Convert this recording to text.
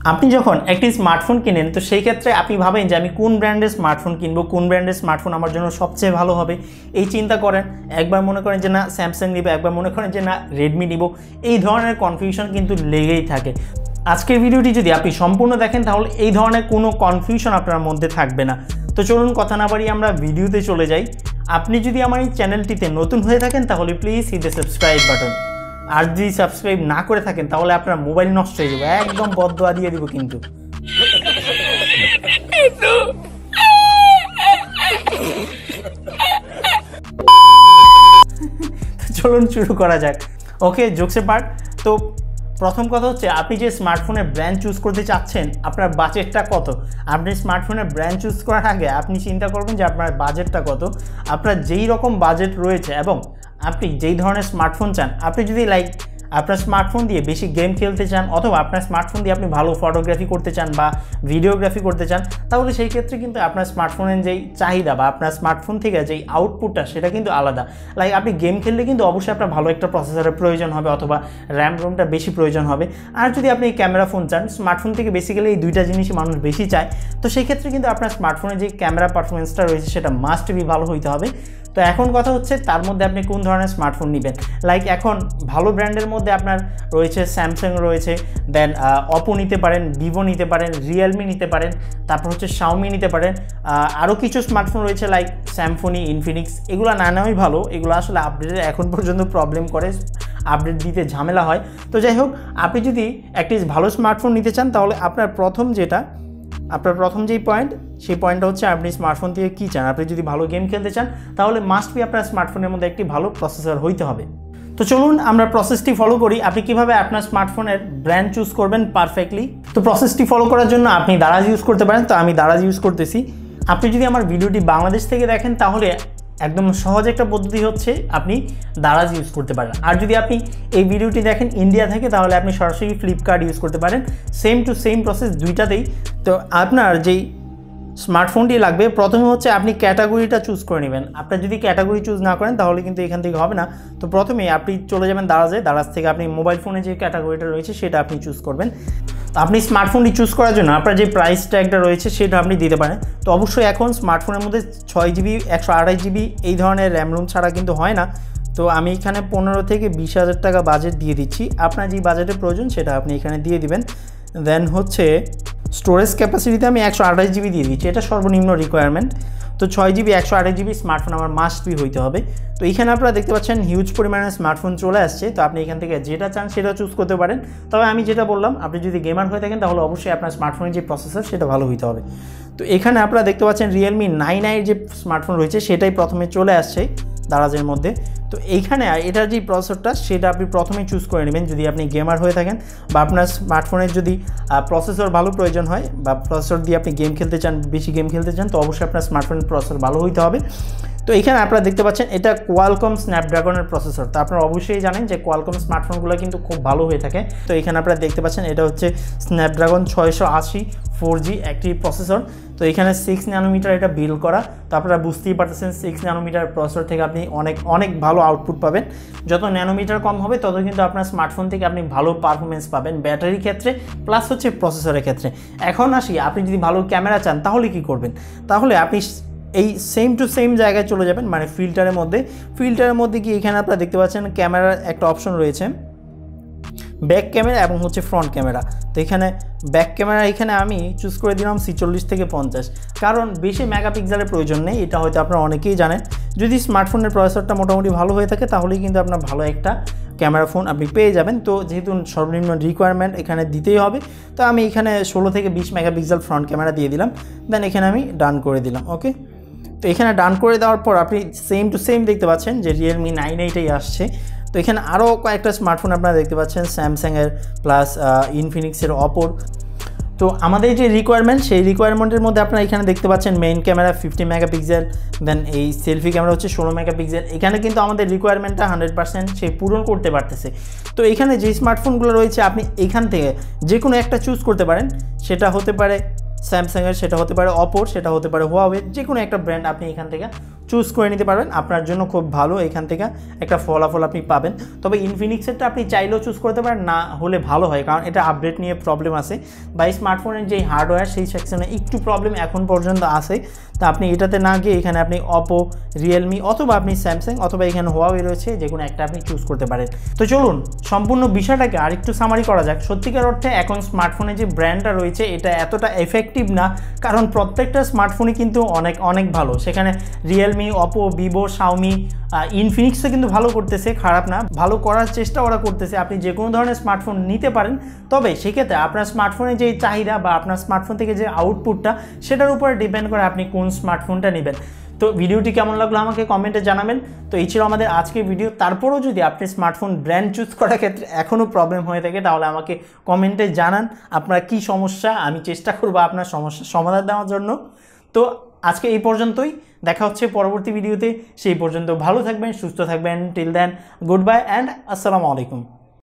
আপনি যখন একটি স্মার্টফোন কিনেন তো সেই ক্ষেত্রে আপনি ভাবেন যে আমি কোন ব্র্যান্ডের স্মার্টফোন কিনবো, কোন ব্র্যান্ডের স্মার্টফোন আমার জন্য সবচেয়ে ভালো হবে, এই চিন্তা করেন। একবার মনে করেন যে না স্যামসাং নিব, একবার মনে করেন যে না রেডমি নিব, এই ধরনের কনফিউশন কিন্তু লেগেই থাকে। আজকের ভিডিওটি যদি আপনি সম্পূর্ণ দেখেন তাহলে এই ধরনের কোনো কনফিউশন আপনার মধ্যে থাকবে না। তো চলুন কথা না বাড়িয়ে আমরা ভিডিওতে চলে যাই। আপনি যদি আমার এই চ্যানেলটিতে নতুন হয়ে থাকেন তাহলে please hit the subscribe button. আর যদি সাবস্ক্রাইব না করে থাকেন তাহলে আপনার মোবাইল নষ্ট হয়ে যাবে, একদম বদদোয়া দিয়ে দিব কিন্তু। চলুন শুরু করা যাক। ওকে, জোকসের পার্ট। তো প্রথম কথা হচ্ছে আপনি যে স্মার্টফোনের ব্র্যান্ড চুজ করতে চাচ্ছেন আপনার বাজেটটা কত। আপনি স্মার্টফোনের ব্র্যান্ড চুজ করার আগে আপনি চিন্তা করবেন যে আপনার বাজেটটা কত, আপনার যেই রকম বাজেট রয়েছে এবং আপনি যেই ধরনের স্মার্টফোন চান। আপনি যদি আপনার স্মার্টফোন দিয়ে বেশি গেম খেলতে চান অথবা আপনার স্মার্টফোন দিয়ে আপনি ভালো ফটোগ্রাফি করতে চান বা ভিডিওগ্রাফি করতে চান, তাহলে সেই ক্ষেত্রে কিন্তু আপনার স্মার্টফোনের যেই চাহিদা বা আপনার স্মার্টফোন থেকে যেই আউটপুটটা সেটা কিন্তু আলাদা। আপনি গেম খেললে কিন্তু অবশ্যই আপনার ভালো একটা প্রসেসরের প্রয়োজন হবে অথবা র্যাম রোমটা বেশি প্রয়োজন হবে। আর যদি আপনি ক্যামেরা ফোন চান, স্মার্টফোন থেকে বেসিক্যালি এই দুইটা জিনিসই মানুষ বেশি চায়, তো সেই ক্ষেত্রে কিন্তু আপনার স্মার্টফোনের যে ক্যামেরা পারফরমেন্সটা রয়েছে সেটা মাস্ট বি ভালো হইতে হবে। তো এখন কথা হচ্ছে তার মধ্যে আপনি কোন ধরনের স্মার্টফোন নেবেন। এখন ভালো ব্র্যান্ডের মধ্যে আপনার রয়েছে স্যামসাং রয়েছে, দেন অপো নিতে পারেন, ভিভো নিতে পারেন, রিয়েলমি নিতে পারেন, তারপর হচ্ছে শাওমি নিতে পারেন। আরও কিছু স্মার্টফোন রয়েছে স্যামসং, ইনফিনিক্স, এগুলো না নেওয়াই ভালো। এগুলো আসলে আপডেটের এখন পর্যন্ত প্রবলেম করে, আপডেট দিতে ঝামেলা হয়। তো যাই হোক, আপনি যদি একটি ভালো স্মার্টফোন নিতে চান তাহলে আপনার প্রথম যেই পয়েন্ট, সেই পয়েন্টটা হচ্ছে আপনি স্মার্টফোন থেকে কী চান। আপনি যদি ভালো গেম খেলতে চান তাহলে মাস্ট বি আপনার স্মার্টফোনের মধ্যে একটি ভালো প্রসেসর হইতে হবে। তো চলুন আমরা প্রসেসটি ফলো করি, আপনি কীভাবে আপনার স্মার্টফোনের ব্র্যান্ড চুজ করবেন পারফেক্টলি। তো প্রসেসটি ফলো করার জন্য আপনি দারাজ ইউজ করতে পারেন। তো আমি দারাজ ইউজ করতেছি। আপনি যদি আমার ভিডিওটি বাংলাদেশ থেকে দেখেন তাহলে একদম সহজ একটা পদ্ধতি হচ্ছে আপনি দারাজ ইউজ করতে পারেন। আর যদি আপনি এই ভিডিওটি দেখেন ইন্ডিয়া থেকে তাহলে আপনি সরাসরি ফ্লিপকার্ট ইউজ করতে পারেন। সেম টু সেম প্রসেস দুইটাতেই। তো আপনার যেই স্মার্টফোনটি লাগবে প্রথমে হচ্ছে আপনি ক্যাটাগরিটা চুজ করে নেবেন। আপনার যদি ক্যাটাগরি চুজ না করেন তাহলে কিন্তু এখান থেকে হবে না। তো প্রথমেই আপনি চলে যাবেন দারাজ থেকে আপনি মোবাইল ফোনে যে ক্যাটাগরিটা রয়েছে সেটা আপনি চুজ করবেন। তো আপনি স্মার্টফোনটি চুজ করার জন্য আপনার যে প্রাইস ট্যাগটা রয়েছে সেটা আপনি দিতে পারেন। তো অবশ্যই এখন স্মার্টফোনের মধ্যে 6GB 128GB এই ধরনের র্যাম রোম ছাড়া কিন্তু হয় না। তো আমি এখানে 15 থেকে 20,000 টাকা বাজেট দিয়ে দিচ্ছি। আপনার যে বাজেটের প্রয়োজন সেটা আপনি এখানে দিয়ে দিবেন। দেন হচ্ছে স্টোরেজ ক্যাপাসিটিতে আমি 128GB দিয়ে দিচ্ছি, এটা সর্বনিম্ন রিকোয়ারমেন্ট। তো 6GB 128GB স্মার্টফোন আমার মাস্ট বি হইতে হবে। তো এখানে আপনারা দেখতে পাচ্ছেন হিউজ পরিমাণে স্মার্টফোন চলে আসছে। তো আপনি এখান থেকে যেটা চান সেটা চুজ করতে পারেন। তবে আমি যেটা বললাম, আপনি যদি গেমার হয়ে থাকেন তাহলে অবশ্যই আপনার স্মার্টফোনের যে প্রসেসর সেটা ভালো হইতে হবে। তো এখানে আপনারা দেখতে পাচ্ছেন রিয়েলমি 9i যে স্মার্টফোন রয়েছে সেটাই প্রথমে চলে আসছে দারাজের মধ্যে। তো এইখানে এটার যে প্রসেসরটা সেটা আপনি প্রথমেই চুজ করে নেবেন যদি আপনি গেমার হয়ে থাকেন বা আপনার স্মার্টফোনের যদি প্রসেসর ভালো প্রয়োজন হয় বা প্রসেসর দিয়ে আপনি গেম খেলতে চান, বেশি গেম খেলতে চান, তো অবশ্যই আপনার স্মার্টফোনের প্রসেসর ভালো হইতে হবে। তো এখানে আপনারা দেখতে পাচ্ছেন এটা কোয়ালকম স্ন্যাপড্রাগনের প্রসেসর। তো আপনারা অবশ্যই জানেন যে কোয়ালকম স্মার্টফোনগুলো কিন্তু খুব ভালো হয়ে থাকে। তো এখানে আপনারা দেখতে পাচ্ছেন এটা হচ্ছে স্ন্যাপড্রাগন 680 4G একটি প্রসেসর। তো এখানে 6 ন্যানোমিটার এটা বিল্ড করা। তো আপনারা বুঝতেই পারতেছেন 6 ন্যানোমিটার প্রসেসর থেকে আপনি অনেক ভালো আউটপুট পাবেন। যত ন্যানোমিটার কম হবে তত কিন্তু আপনার স্মার্টফোন থেকে আপনি ভালো পারফরমেন্স পাবেন ব্যাটারির ক্ষেত্রে প্লাস হচ্ছে প্রসেসরের ক্ষেত্রে। এখন আসি, আপনি যদি ভালো ক্যামেরা চান তাহলে কি করবেন। তাহলে আপনি এই সেম টু সেম জায়গায় চলে যাবেন, মানে ফিল্টারের মধ্যে কি এখানে আপনারা দেখতে পাচ্ছেন ক্যামেরার একটা অপশন রয়েছে ব্যাক ক্যামেরা এবং হচ্ছে ফ্রন্ট ক্যামেরা। তো এখানে ব্যাক ক্যামেরা এখানে আমি চুজ করে দিলাম 46 থেকে 50, কারণ বেশি মেগাপিক্সেলের প্রয়োজন নেই। এটা হয়তো আপনারা অনেকেই জানেন। যদি স্মার্টফোনের প্রসেসরটা মোটামুটি ভালো হয়ে থাকে তাহলেই কিন্তু আপনার ভালো একটা ক্যামেরা ফোন আপনি পেয়ে যাবেন। তো যেহেতু সর্বনিম্ন রিকোয়ারমেন্ট এখানে দিতেই হবে, তো আমি এখানে 16 থেকে 20 মেগাপিক্সেল ফ্রন্ট ক্যামেরা দিয়ে দিলাম। দেন এখানে আমি ডান করে দিলাম। ওকে, তো এখানে ডান করে দেওয়ার পর আপনি সেম টু সেম দেখতে পাচ্ছেন যে রিয়েলমি 9i আসছে। তো এখানে আরও কয়েকটা স্মার্টফোন আপনারা দেখতে পাচ্ছেন স্যামসাংয়ের প্লাস ইনফিনিক্সের, অপোর। তো আমাদের যে রিকোয়ারমেন্ট সেই রিকোয়ারমেন্টের মধ্যে আপনারা এখানে দেখতে পাচ্ছেন মেইন ক্যামেরা 50 মেগাপিক্সেল, দেন এই সেলফি ক্যামেরা হচ্ছে 16 মেগাপিক্সেল। এখানে কিন্তু আমাদের রিকোয়ারমেন্টটা 100% সে পূরণ করতে পারতেছে। তো এখানে যে স্মার্টফোনগুলো রয়েছে আপনি এখান থেকে যে কোনো একটা চুজ করতে পারেন। সেটা হতে পারে স্যামসাংয়ের, সেটা হতে পারে অপোর, সেটা হতে পারে হুয়াওয়ে, যে কোনো একটা ব্র্যান্ড আপনি এখান থেকে চুজ করে নিতে পারবেন, আপনার জন্য খুব ভালো, এখান থেকে একটা ফলাফল আপনি পাবেন। তবে ইনফিনিক্সেরটা আপনি চাইলেও চুজ করতে পারেন, না হলে ভালো হয়, কারণ এটা আপডেট নিয়ে প্রবলেম আছে বা স্মার্টফোনের যেই হার্ডওয়্যার সেই সেকশনে একটু প্রবলেম এখন পর্যন্ত আছে। তা আপনি এটাতে না গিয়ে এখানে আপনি অপো, রিয়েলমি অথবা আপনি স্যামসাং অথবা এখানে হুয়াওয়ে রয়েছে, যে কোনো একটা আপনি চুজ করতে পারেন। তো চলুন সম্পূর্ণ বিষয়টাকে আরেকটু সামারি করা যাক। সত্যিকার অর্থে এখন স্মার্টফোনে যে ব্র্যান্ডটা রয়েছে এটা এতটা এফেক্টিভ না, কারণ প্রত্যেকটা স্মার্টফোনই কিন্তু অনেক অনেক ভালো। সেখানে রিয়েলমি, অপো, ভিভো, শাওমি, ইনফিনিক্সও কিন্তু ভালো করতেছে, খারাপ না, ভালো করার চেষ্টা ওরা করতেছে। আপনি যে কোনো ধরনের স্মার্টফোন নিতে পারেন, তবে সেক্ষেত্রে আপনার স্মার্টফোনের যে চাহিদা বা আপনার স্মার্টফোন থেকে যে আউটপুটটা সেটার উপরে ডিপেন্ড করে আপনি কোন স্মার্টফোনটা নেবেন। তো ভিডিওটি কেমন লাগলো আমাকে কমেন্টে জানাবেন। তো এই ছিল আমাদের আজকের ভিডিও। তারপরেও যদি আপনি স্মার্টফোন ব্র্যান্ড চুজ করার ক্ষেত্রে এখনও প্রবলেম হয়ে থাকে তাহলে আমাকে কমেন্টে জানান আপনার কি সমস্যা, আমি চেষ্টা করবো আপনার সমস্যার সমাধান দেওয়ার জন্য। তো আজকে এই পর্যন্তই, দেখা হচ্ছে পরবর্তী ভিডিওতে। সেই পর্যন্ত ভালো থাকবেন, সুস্থ থাকবেন। Till then goodbye and আসসালামু আলাইকুম।